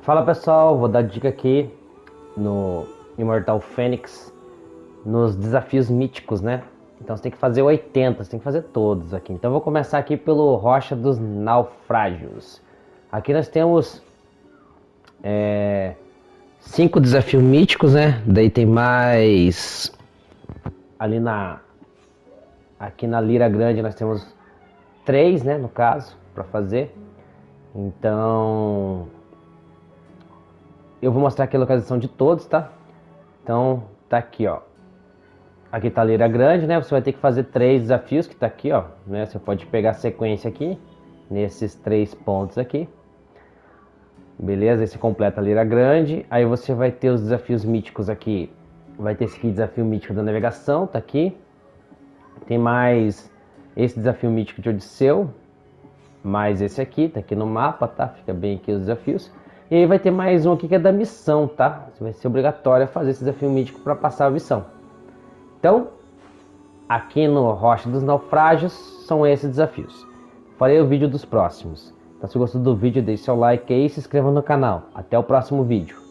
Fala pessoal, vou dar dica aqui no Immortal Phoenix, nos desafios míticos, né? Então você tem que fazer 80, você tem que fazer todos aqui. Então eu vou começar aqui pelo Rocha dos Naufrágios. Aqui nós temos 5 desafios míticos, né? Daí tem mais ali aqui na Lira Grande nós temos 3, né, no caso, para fazer. Então eu vou mostrar aqui a localização de todos, tá? Então tá aqui, ó. Aqui tá a Lira Grande, né? Você vai ter que fazer 3 desafios que tá aqui, ó, né? Você pode pegar a sequência aqui nesses 3 pontos aqui. Beleza? Aí você completa a Lira Grande. Aí você vai ter os desafios míticos aqui. Vai ter esse aqui, desafio mítico da navegação, tá aqui. Tem mais esse desafio mítico de Odisseu. Mais esse aqui, tá aqui no mapa, tá? Fica bem aqui os desafios. E aí vai ter mais um aqui que é da missão, tá? Vai ser obrigatório fazer esse desafio mítico para passar a missão. Então, aqui no Rocha dos Naufrágios, são esses desafios. Farei o vídeo dos próximos. Então, se gostou do vídeo, deixe seu like aí e se inscreva no canal. Até o próximo vídeo.